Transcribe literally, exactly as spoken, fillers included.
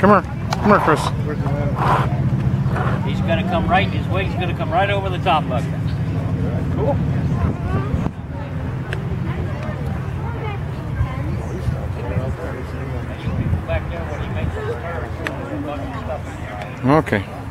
Come here. Come here, Chris. He's going to come right, his wing's going to come right over the top of you. Cool. Back there when he makes his turn, stuff in there. Okay.